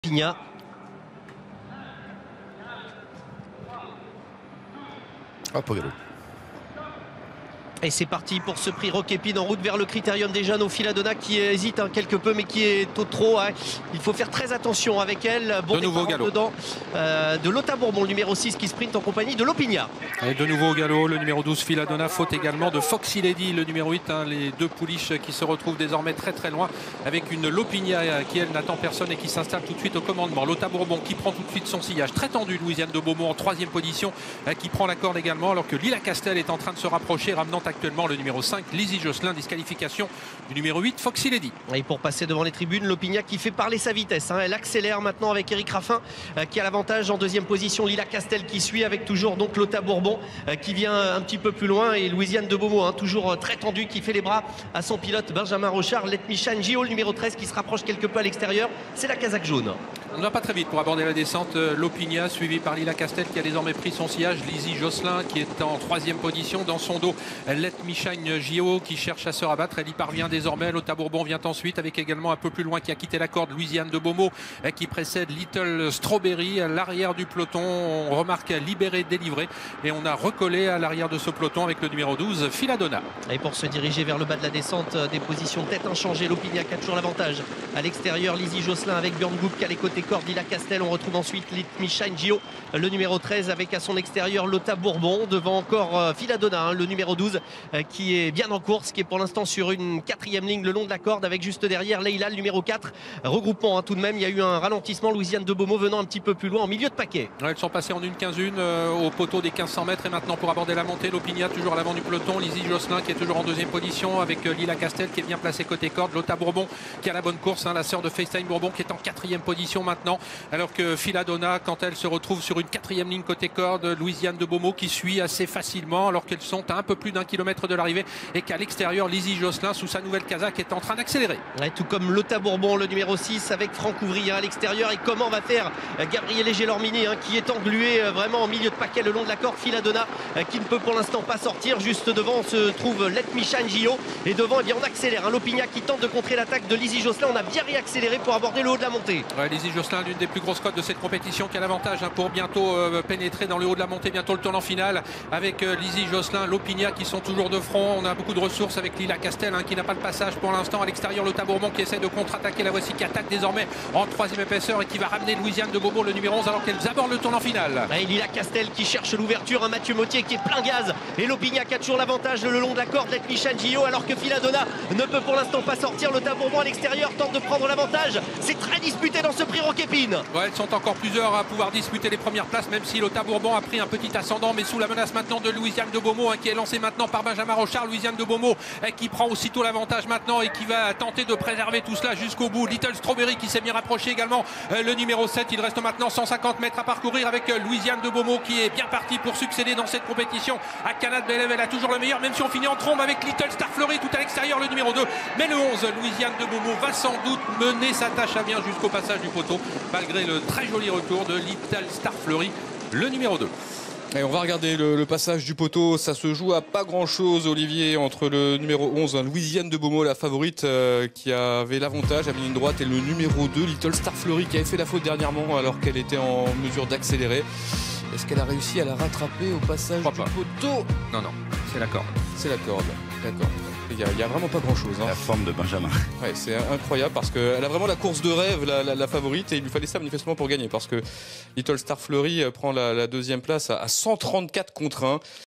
Pigna. Ah, Pogalo. Et c'est parti pour ce prix Roquépine en route vers le Critérium des jeunes au Filadona qui hésite quelque peu mais qui est au trop. Il faut faire très attention avec elle. Bon de nouveau au galop. Dedans, de Lotta Bourbon, le numéro 6 qui sprint en compagnie de Lopigna. Et de nouveau au galop, le numéro 12 Filadona, faute également de Foxy Lady, le numéro 8. Les deux pouliches qui se retrouvent désormais très loin avec une Lopigna qui elle n'attend personne et qui s'installe tout de suite au commandement. Lotta Bourbon qui prend tout de suite son sillage. Très tendu, Louisiane de Beaumont en 3e position qui prend la corde également alors que Lila Castel est en train de se rapprocher, ramenant actuellement le numéro 5, Lizzie Josselin, disqualification du numéro 8, Foxy Lady. Et pour passer devant les tribunes, Lopigna qui fait parler sa vitesse. Elle accélère maintenant avec Eric Raffin qui a l'avantage en 2e position. Lila Castel qui suit avec toujours donc Lotta Bourbon qui vient un petit peu plus loin. Et Louisiane de Beaumont, toujours très tendu, qui fait les bras à son pilote Benjamin Rochard. Let Me Shine Gio, le numéro 13 qui se rapproche quelque peu à l'extérieur. C'est la casaque jaune. On ne va pas très vite pour aborder la descente. Lopigna suivi par Lila Castel qui a désormais pris son sillage. Lizzie Josselin qui est en 3e position. Dans son dos, Let Me Shine Gio qui cherche à se rabattre. Elle y parvient désormais. Lotta Bourbon vient ensuite avec également un peu plus loin qui a quitté la corde Louisiane de Beaumont qui précède Little Strawberry à l'arrière du peloton. On remarque libéré, délivré et on a recollé à l'arrière de ce peloton avec le numéro 12 Filadona. Et pour se diriger vers le bas de la descente, des positions tête inchangées. Lopigna qui a toujours l'avantage. À l'extérieur, Lizzie Josselin avec Björn Goop qui a les côtés corde. Lila Castel, on retrouve ensuite Let Me Shine Gio, le numéro 13 avec à son extérieur Lotta Bourbon. Devant encore Filadona, le numéro 12 qui est bien en course, qui est pour l'instant sur une 4e ligne le long de la corde avec juste derrière Leila, le numéro 4. Regroupement tout de même, il y a eu un ralentissement. Louisiane de Beaumont venant un petit peu plus loin en milieu de paquet. Elles sont passées en 1,15 au poteau des 1500 mètres et maintenant pour aborder la montée, Lopigna toujours à l'avant du peloton, Lizzie Josselin qui est toujours en 2e position avec Lila Castel qui est bien placée côté corde, Lotta Bourbon qui a la bonne course, la sœur de FaceTime Bourbon qui est en 4e position maintenant, alors que Filadona, quand elle se retrouve sur une 4e ligne côté corde, Louisiane de Beaumont qui suit assez facilement alors qu'elles sont à un peu plus d'1 kilomètre de l'arrivée et qu'à l'extérieur, Lizzie Josselin sous sa nouvelle casaque est en train d'accélérer. Tout comme Lotta Bourbon, le numéro 6 avec Franck Ouvrier à l'extérieur. Et comment va faire Gabriele Gelormini qui est englué vraiment en milieu de paquet le long de la corde. Filadona qui ne peut pour l'instant pas sortir. Juste devant se trouve Let Me Shine Gio et devant eh bien, on accélère. Lopigna qui tente de contrer l'attaque de Lizzie Josselin. On a bien réaccéléré pour aborder le haut de la montée. Lizzie Josselin, l'une des plus grosses cotes de cette compétition, qui a l'avantage pour bientôt pénétrer dans le haut de la montée, bientôt le tournant final avec Lizzie Josselin, Lopigna qui sont toujours de front. On a beaucoup de ressources avec Lila Castel qui n'a pas le passage pour l'instant. À l'extérieur, Lotta Bourbon qui essaie de contre-attaquer. La voici qui attaque désormais en 3e épaisseur et qui va ramener Louisiane de Beaumont, le numéro 11, alors qu'elles abordent le tournant final. Et Lila Castel qui cherche l'ouverture, Mathieu Mottier qui est plein gaz et Lopigna qui a toujours l'avantage le long de la corde. Let Me Shine Gio alors que Filadona ne peut pour l'instant pas sortir. Lotta Bourbon à l'extérieur tente de prendre l'avantage. C'est très disputé dans ce prix Roquépine. Ouais, elles sont encore plusieurs à pouvoir disputer les premières places, même si Lotta Bourbon a pris un petit ascendant, mais sous la menace maintenant de Louisiane de Beaumont qui est lancée maintenant par Benjamin Rochard. Louisiane de Beaumont qui prend aussitôt l'avantage maintenant et qui va tenter de préserver tout cela jusqu'au bout. Little Strawberry qui s'est bien rapproché également, le numéro 7. Il reste maintenant 150 mètres à parcourir avec Louisiane de Beaumont qui est bien partie pour succéder dans cette compétition à Canad Belev. Elle a toujours le meilleur, même si on finit en trombe avec Little Star Fleury tout à l'extérieur, le numéro 2. Mais le 11, Louisiane de Beaumont, va sans doute mener sa tâche à bien jusqu'au passage du poteau, malgré le très joli retour de Little Star Fleury, le numéro 2. Et on va regarder le passage du poteau. Ça se joue à pas grand chose, Olivier, entre le numéro 11, Louisiane de Beaumont, la favorite, qui avait l'avantage à ligne droite, et le numéro 2, Little Star Fleury, qui avait fait la faute dernièrement alors qu'elle était en mesure d'accélérer. Est-ce qu'elle a réussi à la rattraper au passage du poteau? Non, c'est la corde. C'est la corde, d'accord. Il n'y a vraiment pas grand chose. La forme de Benjamin. Ouais, c'est incroyable parce qu'elle a vraiment la course de rêve, la favorite, et il lui fallait ça manifestement pour gagner parce que Little Star Fleury prend la 2e place à 134 contre 1.